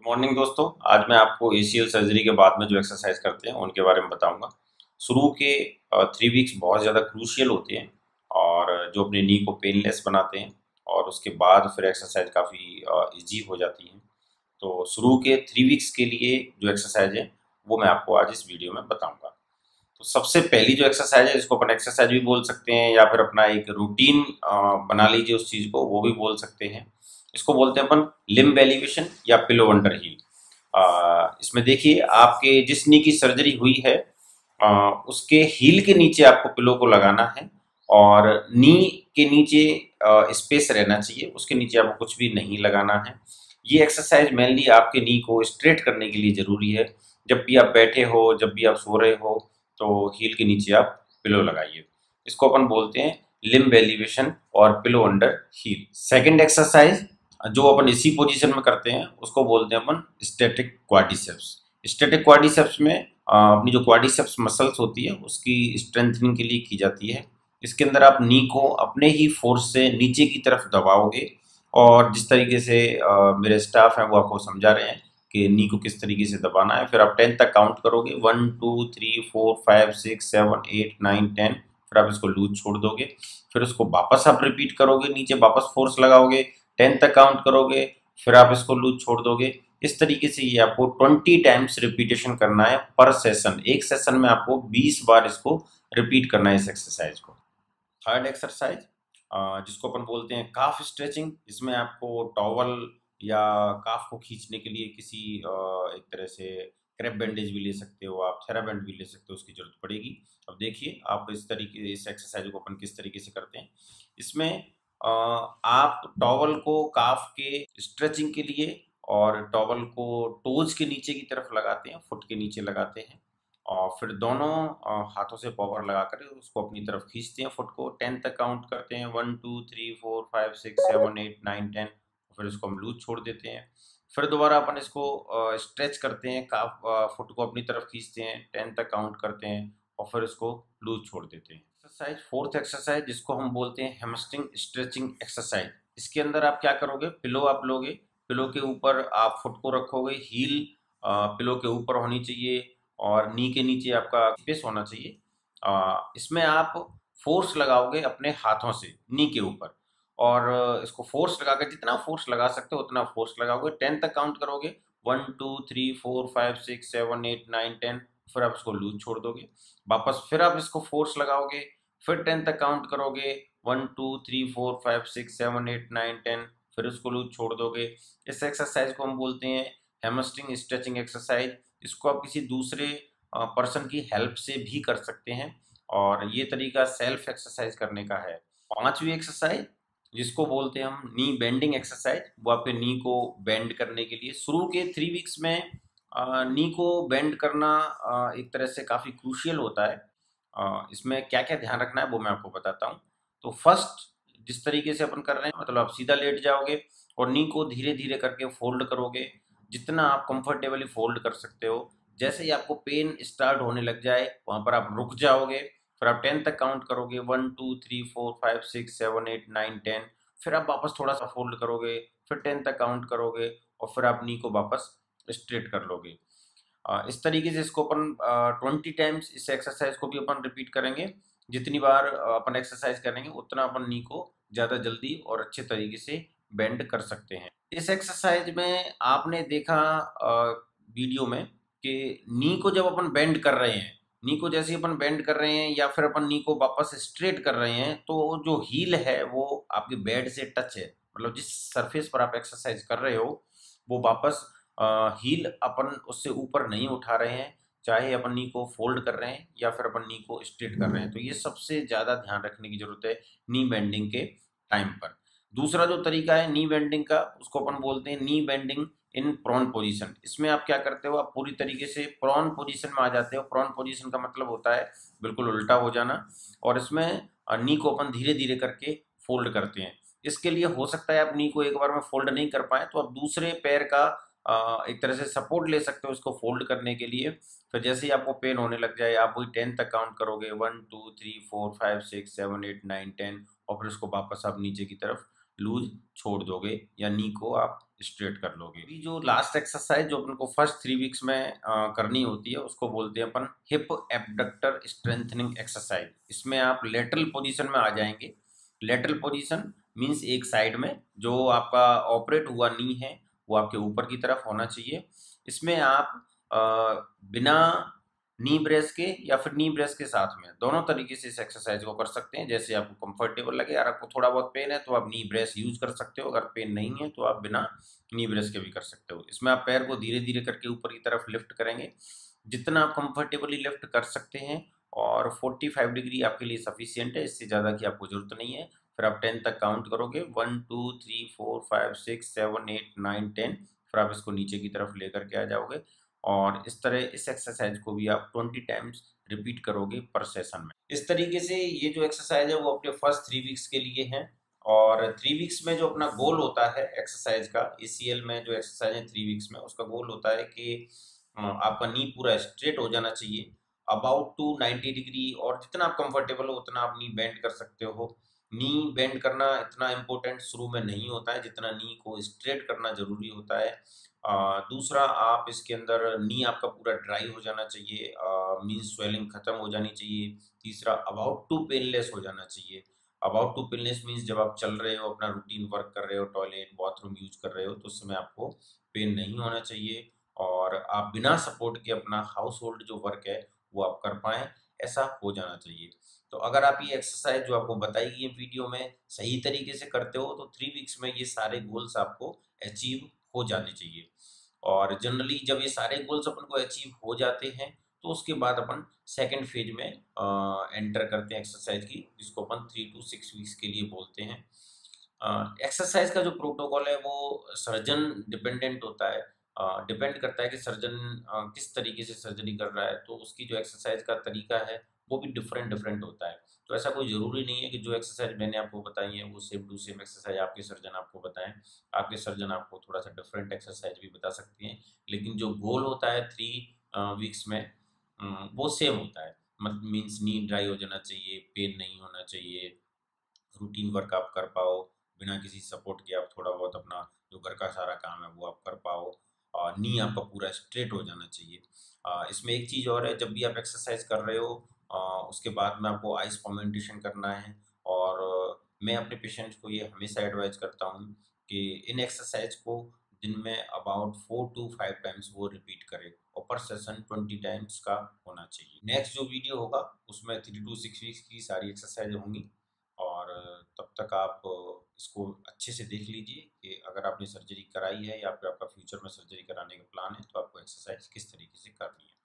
Morning दोस्तों। आज मैं आपको एसीएल सर्जरी के बाद में जो एक्सरसाइज करते हैं उनके बारे में बताऊंगा। शुरू के 3 वीक्स बहुत ज़्यादा क्रूशियल होते हैं और जो अपने नी को पेनलेस बनाते हैं, और उसके बाद फिर एक्सरसाइज काफ़ी इजी हो जाती है। तो शुरू के 3 वीक्स के लिए जो एक्सरसाइज है वो मैं आपको आज इस वीडियो में बताऊंगा। तो सबसे पहली जो एक्सरसाइज है, जिसको अपन एक्सरसाइज भी बोल सकते हैं या फिर अपना एक रूटीन बना लीजिए उस चीज़ को, वो भी बोल सकते हैं। इसको बोलते हैं अपन लिम्ब एलिवेशन या पिलो अंडर हील। इसमें देखिए, आपके जिस नी की सर्जरी हुई है उसके हील के नीचे आपको पिलो को लगाना है, और नी के नीचे स्पेस रहना चाहिए, उसके नीचे आपको कुछ भी नहीं लगाना है। ये एक्सरसाइज मेनली आपके नी को स्ट्रेट करने के लिए ज़रूरी है। जब भी आप बैठे हो, जब भी आप सो रहे हो, तो हील के नीचे आप पिलो लगाइए। इसको अपन बोलते हैं लिम्ब एलिवेशन और pillow under heel. Second exercise जो अपन इसी पोजीशन में करते हैं उसको बोलते हैं अपन स्टैटिक क्वाड्रिसेप्स। स्टैटिक क्वाड्रिसेप्स में अपनी जो क्वाड्रिसेप्स मसल्स होती है उसकी स्ट्रेंथनिंग के लिए की जाती है। इसके अंदर आप नी को अपने ही फोर्स से नीचे की तरफ दबाओगे, और जिस तरीके से मेरे स्टाफ हैं वो आपको समझा रहे हैं कि नी को किस तरीके से दबाना है। फिर आप 10 तक काउंट करोगे, 1 2 3 4 5 6 7 8 9 10। फिर आप इसको लूज छोड़ दोगे, फिर उसको वापस आप रिपीट करोगे, नीचे वापस फोर्स लगाओगे, 10 तक काउंट करोगे, फिर आप इसको लूज छोड़ दोगे। इस तरीके से ये आपको 20 टाइम्स रिपीटेशन करना है पर सेशन। एक सेशन में आपको 20 बार इसको रिपीट करना है इस एक्सरसाइज को। थर्ड एक्सरसाइज जिसको अपन बोलते हैं काफ स्ट्रेचिंग। इसमें आपको टॉवल या काफ को खींचने के लिए किसी एक तरह से क्रैप बैंडेज भी ले सकते हो, आप थेराबैंड भी ले सकते हो, उसकी जरूरत पड़ेगी। अब देखिए आप इस एक्सरसाइज को अपन किस तरीके से करते हैं। इसमें आप टॉवल को काफ के स्ट्रेचिंग के लिए और टॉवल को टोज के नीचे की तरफ लगाते हैं, फुट के नीचे लगाते हैं, और फिर दोनों हाथों से पावर लगाकर उसको अपनी तरफ खींचते हैं। फुट को 10 तक काउंट करते हैं, 1 2 3 4 5 6 7 8 9 10। फिर इसको हम लूज छोड़ देते हैं। फिर दोबारा अपन इसको स्ट्रेच करते हैं, काफ फुट को अपनी तरफ खींचते हैं, 10 तक काउंट करते हैं, और फिर इसको लूज छोड़ देते हैं। एक्सरसाइज फोर्थ एक्सरसाइज जिसको हम बोलते हैं हैमस्ट्रिंग स्ट्रेचिंग एक्सरसाइज। इसके अंदर आप क्या करोगे, पिलो आप लोगे, पिलो के ऊपर आप फुट को रखोगे, हील पिलो के ऊपर होनी चाहिए और नी के नीचे आपका स्पेस होना चाहिए। इसमें आप फोर्स लगाओगे अपने हाथों से नी के ऊपर, और इसको फोर्स लगाकर जितना फोर्स लगा सकते हो उतना फोर्स लगाओगे। 10 तक काउंट करोगे, 1 2 3 4 5 6 7 8 9 10। फिर आप इसको लूज छोड़ दोगे, वापस फिर आप इसको फोर्स लगाओगे, फिर 10 तक काउंट करोगे, 1 2 3 4 5 6 7 8 9 10। फिर उसको लूज छोड़ दोगे। इस एक्सरसाइज को हम बोलते हैं हैमस्ट्रिंग स्ट्रेचिंग एक्सरसाइज। इसको आप किसी दूसरे पर्सन की हेल्प से भी कर सकते हैं, और ये तरीका सेल्फ एक्सरसाइज करने का है। पांचवी एक्सरसाइज जिसको बोलते हैं हम नी बेंडिंग एक्सरसाइज, वो आपके नी को बेंड करने के लिए शुरू के 3 वीक्स में नी को बेंड करना एक तरह से काफ़ी क्रूशियल होता है। इसमें क्या क्या ध्यान रखना है वो मैं आपको बताता हूँ। तो फर्स्ट, जिस तरीके से अपन कर रहे हैं, मतलब आप सीधा लेट जाओगे और नी को धीरे धीरे करके फोल्ड करोगे, जितना आप कंफर्टेबली फोल्ड कर सकते हो। जैसे ही आपको पेन स्टार्ट होने लग जाए वहां पर आप रुक जाओगे, फिर आप 10 तक काउंट करोगे, 1 2 3 4 5 6 7 8 9 10। फिर आप वापस थोड़ा सा फोल्ड करोगे, फिर 10 तक काउंट करोगे, और फिर आप नी को वापस स्ट्रेट कर लोगे। इस तरीके से इसको अपन 20 टाइम्स इस एक्सरसाइज को भी अपन रिपीट करेंगे। जितनी बार अपन एक्सरसाइज करेंगे उतना अपन नी को ज़्यादा जल्दी और अच्छे तरीके से बेंड कर सकते हैं। इस एक्सरसाइज में आपने देखा वीडियो में कि नी को जब अपन बेंड कर रहे हैं, नी को जैसे अपन बेंड कर रहे हैं या फिर अपन नी को वापस स्ट्रेट कर रहे हैं, तो जो हील है वो आपके बेड से टच है, मतलब जिस सरफेस पर आप एक्सरसाइज कर रहे हो वो वापस हील अपन उससे ऊपर नहीं उठा रहे हैं, चाहे अपन नी को फोल्ड कर रहे हैं या फिर अपन नी को स्ट्रेट कर रहे हैं। तो ये सबसे ज़्यादा ध्यान रखने की जरूरत है नी बेंडिंग के टाइम पर। दूसरा जो तरीका है नी बेंडिंग का, उसको अपन बोलते हैं knee bending in prone position. इसमें आप क्या करते हो, आप पूरी तरीके से प्रॉन पोजीशन में आ जाते हो। प्रॉन पोजीशन का मतलब होता है बिल्कुल उल्टा हो जाना, और इसमें नी को अपन धीरे धीरे करके फोल्ड करते हैं। इसके लिए हो सकता है आप नी को एक बार में फोल्ड नहीं कर पाए, तो आप दूसरे पैर का एक तरह से सपोर्ट ले सकते हो इसको फोल्ड करने के लिए। फिर जैसे ही आपको पेन होने लग जाए आप वही 10 तक काउंट करोगे, 1 2 3 4 5 6 7 8 9 10, और फिर उसको वापस आप नीचे की तरफ लूज छोड़ दोगे या नी को आप स्ट्रेट कर लोगे। अभी जो लास्ट एक्सरसाइज जो अपन को फर्स्ट 3 वीक्स में करनी होती है उसको बोलते हैं अपन हिप एबडक्टर स्ट्रेंथनिंग एक्सरसाइज। इसमें आप लेटरल पोजीशन में आ जाएंगे। लेटरल पोजीशन मीन्स एक साइड में जो आपका ऑपरेट हुआ नी है वो आपके ऊपर की तरफ होना चाहिए। इसमें आप बिना नी ब्रेस के या फिर नी ब्रेस के साथ में दोनों तरीके से इस एक्सरसाइज को कर सकते हैं, जैसे आपको कंफर्टेबल लगे। अगर आपको थोड़ा बहुत पेन है तो आप नी ब्रेस यूज कर सकते हो, अगर पेन नहीं है तो आप बिना नी ब्रेस के भी कर सकते हो। इसमें आप पैर को धीरे धीरे करके ऊपर की तरफ लिफ्ट करेंगे, जितना आप कंफर्टेबली लिफ्ट कर सकते हैं, और 45 डिग्री आपके लिए सफिशियंट है, इससे ज़्यादा की आपको जरूरत नहीं है। फिर आप 10 तक काउंट करोगे, 1 2 3 4 5 6 7 8 9 10। फिर आप इसको नीचे की तरफ लेकर के आ जाओगे, और इस तरह इस एक्सरसाइज को भी आप 20 टाइम्स रिपीट करोगे पर सेशन में। इस तरीके से ये जो एक्सरसाइज है वो अपने फर्स्ट 3 वीक्स के लिए है। और 3 वीक्स में जो अपना गोल होता है एक्सरसाइज का, ACL में जो एक्सरसाइज है 3 वीक्स में, उसका गोल होता है कि आपका नी पूरा स्ट्रेट हो जाना चाहिए, अबाउट टू 90 डिग्री, और जितना आप कंफर्टेबल हो उतना आप नी बेंड कर सकते हो। नी बेंड करना इतना इम्पोर्टेंट शुरू में नहीं होता है जितना नी को स्ट्रेट करना जरूरी होता है। दूसरा, आप इसके अंदर नी आपका पूरा ड्राई हो जाना चाहिए, मीन्स स्वेलिंग खत्म हो जानी चाहिए। तीसरा, अबाउट टू पेनलेस हो जाना चाहिए। अबाउट टू पेनलेस मीन्स जब आप चल रहे हो, अपना रूटीन वर्क कर रहे हो, टॉयलेट बाथरूम यूज कर रहे हो, तो उस समय आपको पेन नहीं होना चाहिए, और आप बिना सपोर्ट के अपना हाउस होल्ड जो वर्क है वो आप कर पाएँ, ऐसा हो जाना चाहिए। तो अगर आप ये एक्सरसाइज जो आपको बताई गई है वीडियो में सही तरीके से करते हो तो 3 वीक्स में ये सारे गोल्स आपको अचीव हो जाने चाहिए। और जनरली जब ये सारे गोल्स अपन को अचीव हो जाते हैं तो उसके बाद अपन सेकंड फेज में एंटर करते हैं एक्सरसाइज की, जिसको अपन 3 to 6 वीक्स के लिए बोलते हैं। एक्सरसाइज का जो प्रोटोकॉल है वो सर्जन डिपेंडेंट होता है, डिपेंड करता है कि सर्जन किस तरीके से सर्जरी कर रहा है, तो उसकी जो एक्सरसाइज का तरीका है वो भी डिफरेंट डिफरेंट होता है। तो ऐसा कोई ज़रूरी नहीं है कि जो एक्सरसाइज मैंने आपको बताई है वो सेम टू सेम एक्सरसाइज आपके सर्जन आपको बताएं। आपके सर्जन आपको थोड़ा सा डिफरेंट एक्सरसाइज भी बता सकती हैं, लेकिन जो गोल होता है 3 वीक्स में वो सेम होता है। मतलब मीन्स नी ड्राई हो जाना चाहिए, पेन नहीं होना चाहिए, रूटीन वर्क आप कर पाओ, बिना किसी सपोर्ट के आप थोड़ा बहुत अपना जो घर का सारा काम है वो आप कर पाओ, और नी आपका पूरा स्ट्रेट हो जाना चाहिए। इसमें एक चीज़ और है, जब भी आप एक्सरसाइज कर रहे हो उसके बाद में आपको आइस फॉर्मेंटेशन करना है। और मैं अपने पेशेंट्स को ये हमेशा एडवाइज करता हूँ कि इन एक्सरसाइज को दिन में अबाउट 4 to 5 टाइम्स वो रिपीट करें, और पर सेशन 20 टाइम्स का होना चाहिए। नेक्स्ट जो वीडियो होगा उसमें 3 to 6 वीक्स की सारी एक्सरसाइज होंगी, और तब तक आप इसको अच्छे से देख लीजिए कि अगर आपने सर्जरी कराई है या फिर आपका फ्यूचर में सर्जरी कराने का प्लान है तो आपको एक्सरसाइज किस तरीके से करनी है।